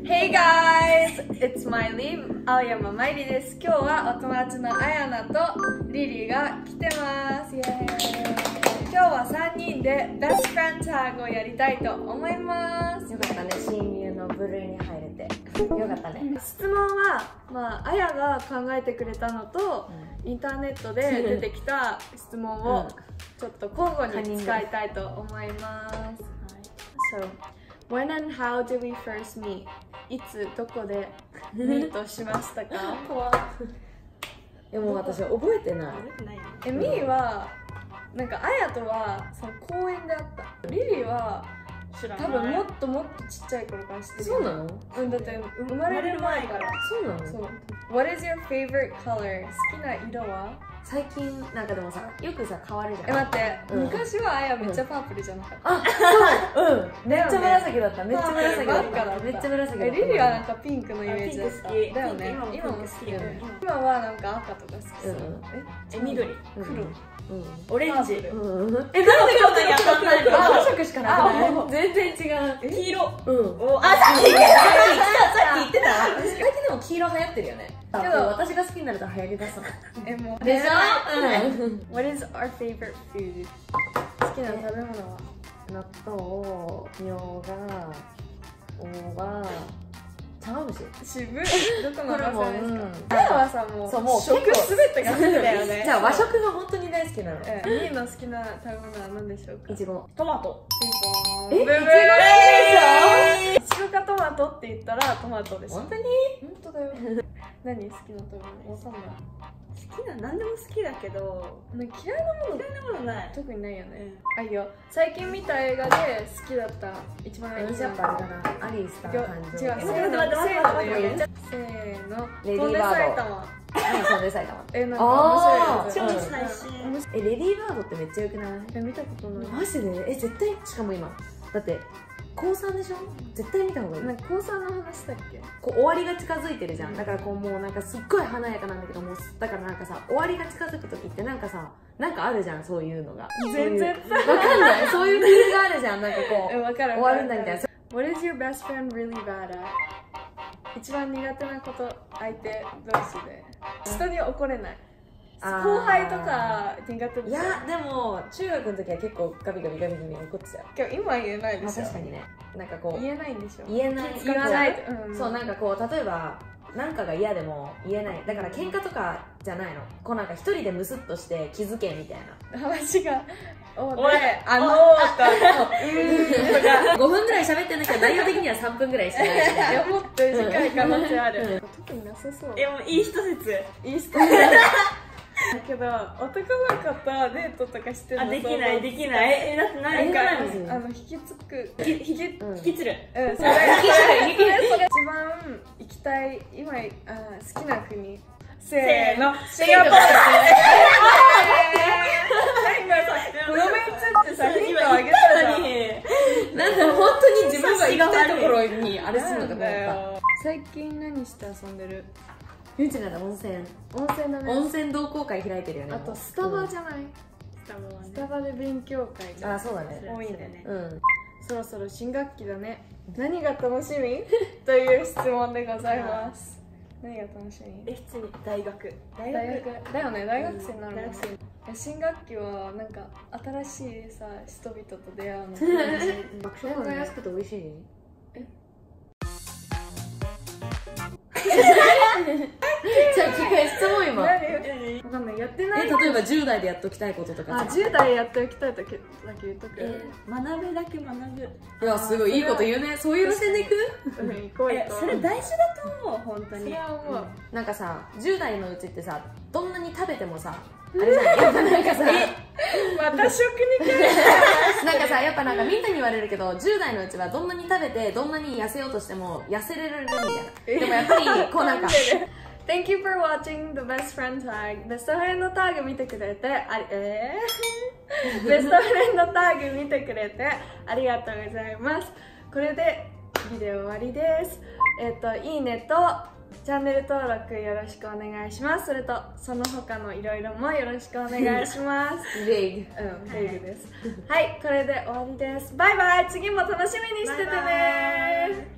Hey guys! It's my leave! 青山まいりです。今日はお友達のあやなとリリーが来てます。イエーイ！今日は3人で Best Friend Tag をやりたいと思います。 よかったね、親友の部類に入れて。よかったね。 質問は、あやが考えてくれたのと、インターネットで出てきた質問をちょっと交互に使いたいと思います。So, when and how did we first meet? いつどこでミートしましたか？ でも私覚えてない。 みーはなんかあやとはその公園で会った。リリーは多分もっともっとちっちゃい頃から知ってる。 そうなの？ うん、だって生まれる前から。 そうなの？ そう。What is your favorite color? 好きな色は？ 最近なんかでもさ、よくさ変わるじゃん。 待って、昔はあやめっちゃパープルじゃなかった。 あ、そう。めっちゃ紫だった。めっちゃ紫だった。めっちゃ紫だった。 リリーはなんかピンクのイメージだった。だよね。 今も好きだよね。 今はなんか赤とか好きそう。緑、黒、 オレンジ。 なんでこんなに赤くないの？5色しかなくない？全然違う。 黄色。 あ、さっき言ってた。最近でも黄色流行ってるよね。けど私が好きになると流行りだすの。 もうでしょ ？What is our favorite food? 好きな食べ物は？ 納豆、みょうが、大葉、茶碗蒸し。 渋い。どこの場所ですか？あやはさ、もう食すべてが好きだよね。 じゃあ和食が本当に大好きなの。 みーの好きな食べ物は何でしょうか？ いちご。 トマト。 ピンポン。 いちごでいちごかトマトって言ったらトマトでしょ。 本当に？ 本当だよ。何好きな食べ物？わかんない。 好きな、何でも好きだけど嫌いなものない。 特にないよね。あいよ。最近見た映画で好きだった一番私やっぱあれだな。アリスター誕生。 違う。せーのレディーバード。 飛んで埼玉。 何飛んで埼玉？ 面白いやつ。 超最新。 レディーバードってめっちゃよくない？ 見たことない。 マジで？絶対、しかも今だって高3でしょ？絶対見た方がいい。 なんか高3の話だっけ？ こう終わりが近づいてるじゃん。だからこうもうなんかすっごい華やかなんだけども、だからなんかさ、終わりが近づく時ってなんかさ、なんかあるじゃん、そういうのが。 全然わかんない。そういう理由があるじゃん。なんかこう終終わるんだみたいな。 What is your best friend really bad at? 一番苦手なこと相手同士で人に怒れない。後輩とか苦手です。 いやでも中学の時は結構ガビガビ怒ってたよ。 今日今言えないでしょ。 確かにね。なんかこう言えないんでしょ。 言えない。 言わない。 そうなんかこう例えばなんかが嫌でも言えない。だから喧嘩とかじゃないの。こうなんか一人でムスッとして気づけみたいな話が。 おい、 とか 5分ぐらい喋ってんだけど内容的には3分ぐらいしかない。 いやもっと短い可能性ある。特になさそう。 もういい一説。 いい人だけど男の子とデートとかしてるのできないできない。だって何か引きつく引きつる。 それ一番行きたい今好きな国。せーのシンガポール。プロメンツってさヒントあげたじゃん。 なんか本当に自分が行きたいところにあれするのかと思った。 最近何して遊んでる？ ゆうちなんだ。温泉だね。温泉同好会開いてるよね。 あとスタバじゃない？スタバで勉強会じゃん。 あ、そうだね。 多いんだよね。 そろそろ新学期だね。何が楽しみ？という質問でございます。何が楽しみ？ 普通に大学だよね。大学生になるもん。新学期はなんか新しいさ人々と出会うの。 爆食が安くて美味しい？じゃあ聞く質問今。 わかんない。やってない。 例えば10代でやっときたいこととか。 10代やっておきたいだけ言っとく。 学ぶだけ学ぶ。 いやすごいいいこと言うね。そういう路線で行く？ 行こう。 それ大事だと思う本当に。 それは思う。 なんかさ10代のうちってさどんなに食べてもさあれじゃん。やっぱなんかさまた食になんかさやっぱなんかみんなに言われるけど10代のうちはどんなに食べてどんなに痩せようとしても痩せれるみたいな。でもやっぱりこうなんか Thank you for watching the best friend tag。ベストフレンドタグ見てくれてベストフレンドタグ見てくれてありがとうございます。これでビデオ終わりです。いいねとチャンネル登録よろしくお願いします。それとその他のいろいろもよろしくお願いします。 レイグです。はい、これで終わりです。バイバイ。次も楽しみにしててね。